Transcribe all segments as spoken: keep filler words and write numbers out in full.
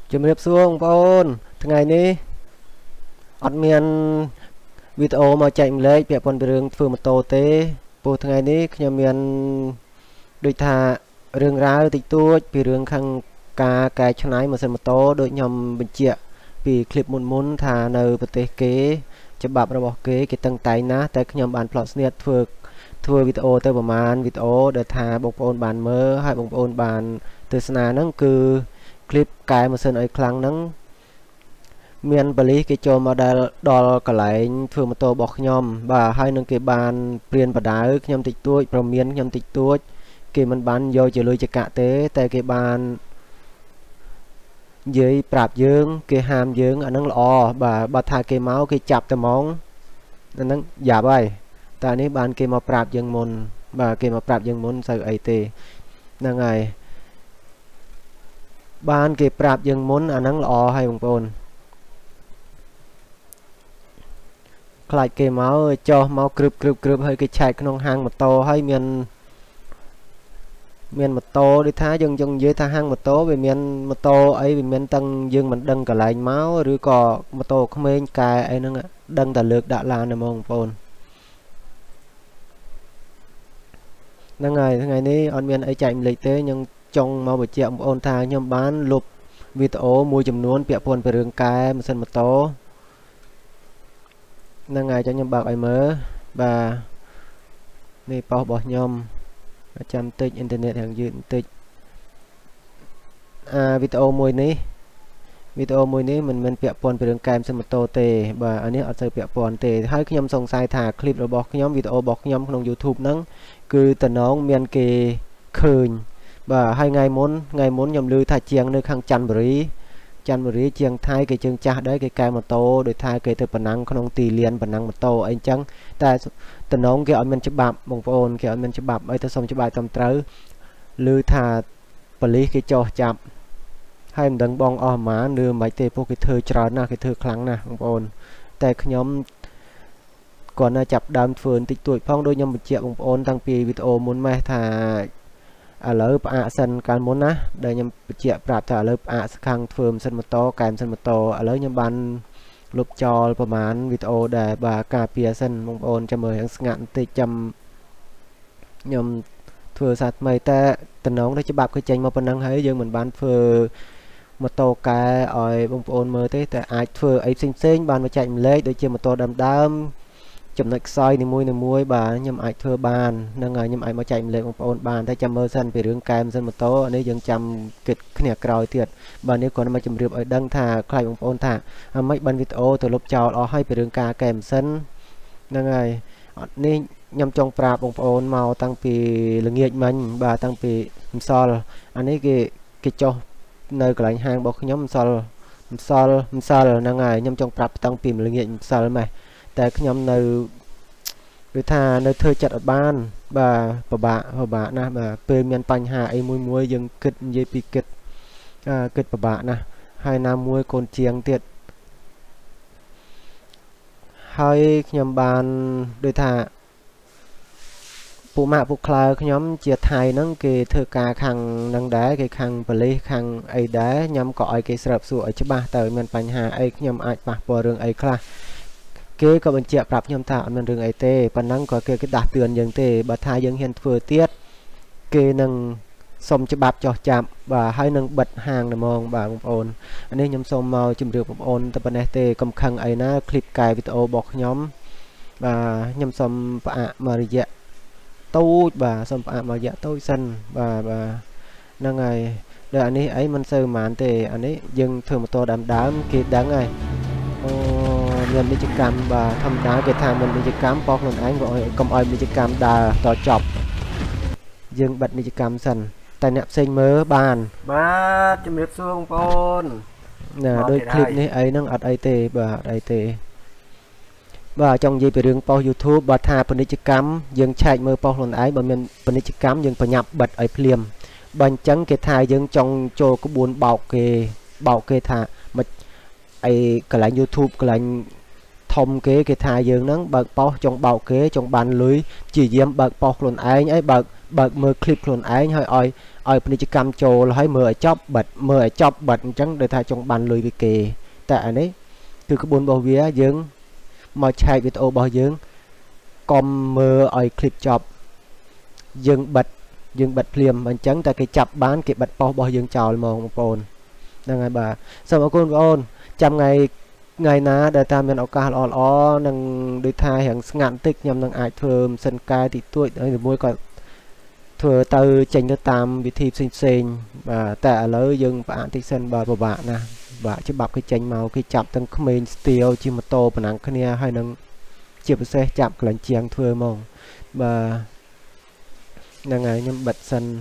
ជំរាបសួរបងប្អូនថ្ងៃនេះអត់មានវីដេអូមកចែកម្លែកពាក់ព័ន្ធពីរឿងធ្វើម៉ូតូទេព្រោះថ្ងៃនេះខ្ញុំមានដូចថារឿងរ៉ាវតិចតួចពីរឿងខាងការកែច្នៃម៉ាស៊ីនម៉ូតូដូចខ្ញុំបញ្ជាក់ពីคลิปមុនមុនថានៅប្រទេសគេច្បាប់របស់គេគេតឹងតែងណាស់តែខ្ញុំបានផ្លត់ស្នៀតធ្វើធ្វើវីដេអូទៅប្រហែលវីដេអូដែលថាបងប្អូនបានមើលហើយបងប្អូនបានទស្សនាហ្នឹងគឺคลิปកែម៉ាស៊ីនឲ្យខ្លាំងហ្នឹងមានបលិសគេចូលមកដល់ដល់កន្លែងធ្វើម៉ូតូរបស់ខ្ញុំបាទហើយនឹងគេបានព្រៀនបដៅខ្ញុំតិចតួចប្រមានខ្ញុំតិចតួចគេមិនបានយកជាលុយចកាក់ទេតែគេបាននិយាយប្រាប់យើងគេហាមយើងអាហ្នឹងល្អបាទបើថាគេមកគេចាប់តែហ្មងអាហ្នឹងយ៉ាប់ហើយតែនេះបានគេមកប្រាប់យើងមុនបាទគេមកប្រាប់យើងមុនសូវអីទេហ្នឹងហើយបានគេប្រាប់យើងមុនអាហ្នឹងល្អហើយបងប្អូនខ្លាចគេមកចោះមកក្រឹបក្រឹបក្រឹបហើយគេឆែកក្នុងហាងម៉ូតូហើយមានមានម៉ូតូដូចថាយើងយើងនិយាយថាហាងម៉ូតូវាមានម៉ូតូអីវាមានតាំងយើងមិនដឹងកន្លែងមកឬក៏ម៉ូតូក្មេងកែអីហ្នឹងដឹងតែលើកដាក់ឡានតែហ្មងបងប្អូនហ្នឹងហើយថ្ងៃនេះអត់មានអីចែកម្លែកទេខ្ញុំចង់មកបញ្ជាក់បងប្អូនថាខ្ញុំបានលុបវីដេអូមួយចំនួនពាក់ព័ន្ធពីរឿងកែម៉ាស៊ីនម៉ូតូហ្នឹងហើយចាំខ្ញុំបើកឲ្យមើលបាទនេះប៉ោះរបស់ខ្ញុំចាំតិចអ៊ីនធឺណិតរាងយឺតបន្តិចអាវីដេអូមួយនេះវីដេអូមួយនេះមិនមែនពាក់ព័ន្ធពីរឿងកែម៉ាស៊ីនម៉ូតូទេបាទអានេះអត់សូវពាក់ព័ន្ធទេហើយខ្ញុំសង្ស័យថាคลิปរបស់ខ្ញុំវីដេអូរបស់ខ្ញុំក្នុង YouTube ហ្នឹងគឺតំណងមានគេឃើញបាទហើយថ្ងៃមុនថ្ងៃមុនខ្ញុំឮថាជាងនៅខាងច័ន្ទបុរីច័ន្ទបុរីជាងថៃគេជើងចាស់ដែរគេកែម៉ូតូដោយថាគេទៅប៉ណ្ណឹងក្នុងទីលានប៉ណ្ណឹងម៉ូតូអីចឹងតែតំណងគេអត់មានច្បាប់បងប្អូនគេអត់មានច្បាប់អីទៅសុំច្បាប់ត្រឹមត្រូវឮថាប៉ូលីសគេចោះចាប់ហើយមិនដឹងបងអស់ប្រហែលឬមិនទេពួកគេធ្វើច្រើនណាស់គេធ្វើខ្លាំងណាស់បងប្អូនតែខ្ញុំគាត់នៅចាប់ដើមធ្វើបន្តិចតួចផងដូចខ្ញុំបញ្ជាក់បងប្អូនតាំងពីវីដេអូមុនម៉េះថាឥឡូវផ្អាកសិនកាលមុនណាដែលខ្ញុំបញ្ជាក់ប្រាប់ថាឥឡូវផ្អាកខាងធ្វើម៉ាស៊ីនម៉ូតូកែម៉ាស៊ីនម៉ូតូឥឡូវខ្ញុំបានលុបចោលប្រហែលវីដេអូដែលបាទការពារសិនបងប្អូនចាំមើលយ៉ាងស្ងាត់បន្តិចចាំខ្ញុំធ្វើសារថ្មីតែតំណងទៅច្បាប់គឺចេញមកប៉ុណ្ណឹងហើយយើងមិនបានធ្វើម៉ូតូកែឲ្យបងប្អូនមើលទេតែអាចធ្វើអីផ្សេងផ្សេងបានមកចែកម្លែកដូចជាម៉ូតូដើមដើមចំណុចខ្សោយនីមួយនីមួយបាទខ្ញុំអាចធ្វើបាននឹងហើយខ្ញុំអាចមកចែកម្លែកបងប្អូនបានតែចាំមើលសិនពីរឿងកែម៉ាស៊ីនម៉ូតូនេះយើងចាំគិតគ្នាក្រោយទៀតបាទនេះគាត់មកជម្រាបឲ្យដឹងថាខ្លាចបងប្អូនថាអ្មេចបានវីដេអូទៅលុបចោលអស់ហើយពីរឿងការកែម៉ាស៊ីនហ្នឹងហើយអត់នេះខ្ញុំចង់ប្រាប់បងប្អូនមកតាំងពីល្ងាចមិញបាទតាំងពីម្សិលអានេះគេគេចោះនៅកន្លែងហាងរបស់ខ្ញុំម្សិលម្សិលម្សិលហ្នឹងហើយខ្ញុំចង់ប្រាប់តាំងពីល្ងាចម្សិលម៉េះតែខ្ញុំនៅគឺថានៅធ្វើចិត្តអត់បានបាទពិបាកពិបាកណាស់បាទពេលមានបញ្ហាអីមួយមួយយើងគិតនិយាយពីគិតអឺគិតពិបាកណាស់ហើយណាមួយកូនជាងទៀតហើយខ្ញុំបានដូចថាពួកម៉ាក់ពួកក្លើខ្ញុំជាថៃហ្នឹងគេធ្វើការខាងហ្នឹងដែរគេខាងប៉ូលីសខាងអីដែរខ្ញុំក៏ឲ្យគេស្របសួរឲ្យច្បាស់តើមានបញ្ហាអីខ្ញុំអាចប៉ះពាល់រឿងអីខ្លះគេក៏បញ្ជាក់ប្រាប់ខ្ញុំថាអត់មានរឿងអីទេប៉ុណ្ណឹងក៏គេគេដាស់តឿនយើងទេបើថាយើងហ៊ានធ្វើទៀតគេនឹងសុំច្បាប់ចោះចាប់បាទហើយនឹងបិទហាងតែហ្មងបាទបងប្អូនអានេះខ្ញុំសូមមកជម្រាបបងប្អូនតែប៉ុណ្ណេះទេកុំខឹងអីណាคลิปកែវីដេអូរបស់ខ្ញុំបាទខ្ញុំសូមផ្អាកមករយៈតូចបាទសូមផ្អាកមករយៈតូចសិនបាទបាទហ្នឹងហើយដល់អានេះអីមិនសូវប៉ុន្មានទេអានេះយើងធ្វើម៉ូតូដើមដើមគេដឹងហើយអូមាននិច្ចកម្មបាទធម្មតាគេថាមាននិច្ចកម្មប៉ោះខ្លួនឯងក៏កុំឲ្យនិច្ចកម្មដើរតចប់យើងបិទនិច្ចកម្មសិនតែអ្នកផ្សេងមើលបានបាទជំរាបសួរបងប្អូនណាដូចคลิปនេះអីហ្នឹងអត់អីទេបាទអត់អីទេបាទចង់និយាយពីរឿងប៉ោះ YouTube បើថាពាណិជ្ជកម្មយើងឆែកមើលប៉ោះខ្លួនឯងបើមានពាណិជ្ជកម្មយើងប្រញាប់បិទឲ្យភ្លាមបើអញ្ចឹងគេថាយើងចង់ចូលក្បួនបោកគេបោកគេថាមិនអីកន្លែង YouTube កន្លែងធំគេគេថាយើងហ្នឹងបើកប៉ោះចង់បោកគេចង់បានលុយជាយាមបើកប៉ោះខ្លួនឯងអីបើកបើកមើលคลิปខ្លួនឯងហើយឲ្យឲ្យពាណិជ្ជកម្មចូលហើយមើលឲ្យចប់បិទមើលឲ្យចប់បិទអញ្ចឹងដូចថាចង់បានលុយពីគេតែអានេះគឺក្បួនរបស់វាយើងមកឆែកវីដេអូរបស់យើងកុំមើលឲ្យคลิปចប់យើងបិទយើងបិទភ្លាមអញ្ចឹងតែគេចាប់បានគេបិទប៉ុសរបស់យើងចោលហ្មងបងប្អូនហ្នឹងហើយបាទសូមអរគុណបងប្អូនចាំថ្ងៃថ្ងៃណាដែលតាមមានឱកាសល្អល្អនឹងដូចថារៀងស្ងាត់បន្តិចខ្ញុំនឹងអាចធ្វើម៉ាស៊ីនកែតិចតួចហើយមួយក៏ធ្វើទៅចេញទៅតាមវិធីផ្សេងផ្សេងបាទតែឥឡូវយើងផ្អាកតិចសិនបាទពិបាកណាស់បាទច្បាប់គេចេញមកគេចាប់ទាំងក្មេងស្ទៀវជិះម៉ូតូប៉ុណ្ណឹងគ្នាហើយនឹងជាពិសេសចាប់កន្លែងជាងធ្វើហ្មងបាទហ្នឹងហើយខ្ញុំបិទសិន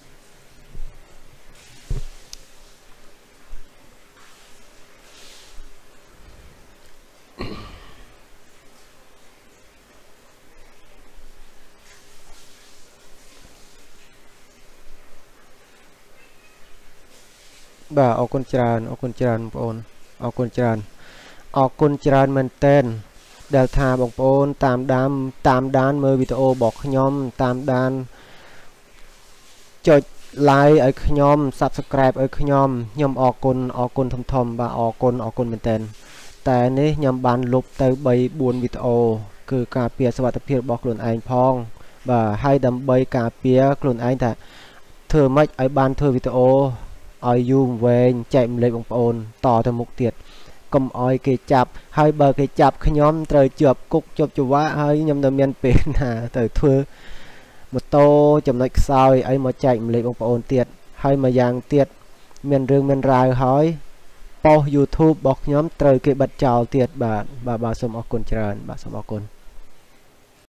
បាទអរគុណច្រើនអរគុណច្រើនបងប្អូនអរគុណច្រើនអរគុណច្រើនមែនតើដែលថាបងប្អូនតាមដានតាមដានមើលវីដេអូរបស់ខ្ញុំតាមដានចុច like ឲ្យខ្ញុំ subscribe ឲ្យខ្ញុំខ្ញុំអរគុណអរគុណធំធំបាទអរគុណអរគុណមែនតើតែនេះខ្ញុំបានលុបទៅ3 4វីដេអូគឺការពារសុវត្ថិភាពរបស់ខ្លួនឯងផងបាទហើយដើម្បីការពារខ្លួនឯងថាធ្វើម៉េចឲ្យបានធ្វើវីដេអូឲ្យយូរវែងចែកម្លែកបងប្អូនតទៅមុខទៀតកុំឲ្យគេចាប់ហើយបើគេចាប់ខ្ញុំត្រូវជាប់គុកជាប់ច្រវាក់ហើយខ្ញុំនៅមានពេលណាទៅធ្វើម៉ូតូចំណុចខ្សោយឲ្យមកចែកម្លែកបងប្អូនទៀតហើយមួយយ៉ាងទៀតមានរឿងមានរាវហើយប៉ុស YouTube របស់ខ្ញុំត្រូវគេបិទចោលទៀតបាទបាទបាទសូមអរគុណច្រើនបាទសូមអរគុណ